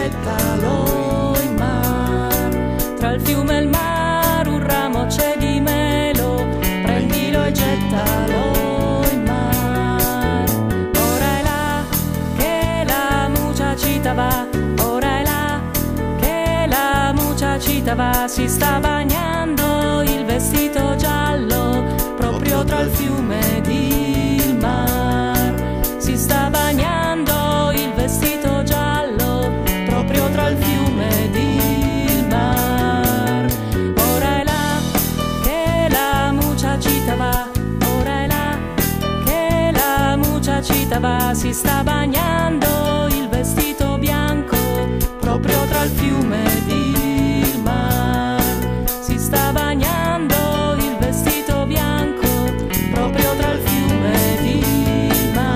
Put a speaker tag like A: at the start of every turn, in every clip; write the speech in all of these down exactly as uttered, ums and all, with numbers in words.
A: gettalo in mar. Tra il fiume e il mare un ramo c'è di melo, prendilo e gettalo in mar. Ora è là che la muchachita va, ora è là che la muchachita va, si sta bagnando il vestito giallo proprio tra il fiume ed il mar. Si sta bagnando il vestito giallo proprio tra il fiume ed il mar. Ora è là che la muchachita va, ora è là che la muchachita va, si sta bagnando il vestito bianco proprio tra il fiume ed il mar. Si sta bagnando il vestito bianco proprio tra il fiume ed il mar.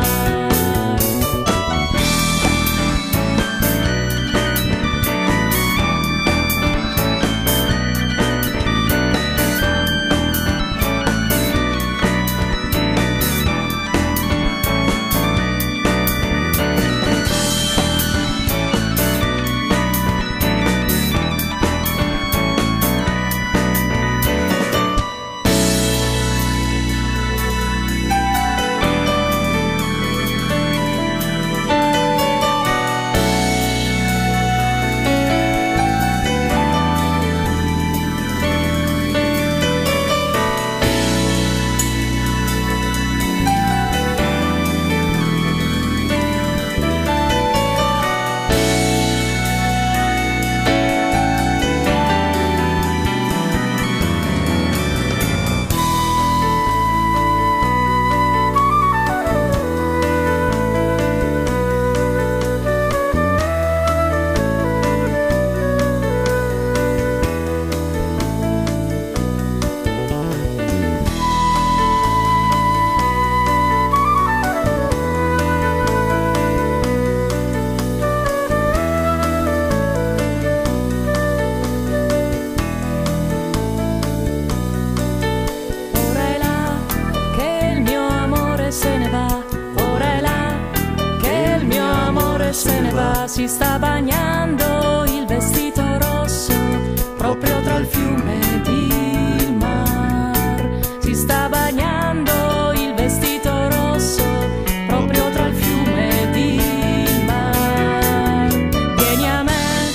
A: Se ne va, si sta bagnando il vestito rosso proprio tra il fiume ed il mar. Si sta bagnando il vestito rosso proprio tra il fiume ed il mar. Vieni a me,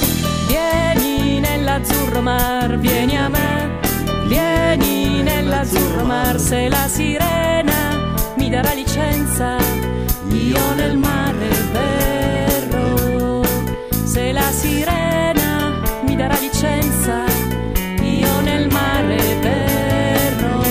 A: vieni nell'azzurro mar, vieni a me, vieni nell'azzurro mar. Se la sirena mi darà licenza, io nel mare verrò. Se la sirena mi darà licenza, io nel mare verrò.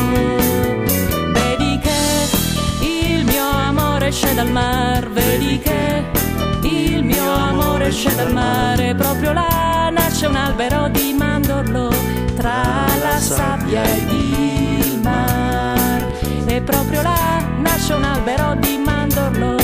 A: Vedi che il mio amore esce dal mar, vedi che il mio amore esce dal mare. Proprio là nasce un albero di mandorlo tra la sabbia ed il mar. E proprio là nasce un albero di mandorlo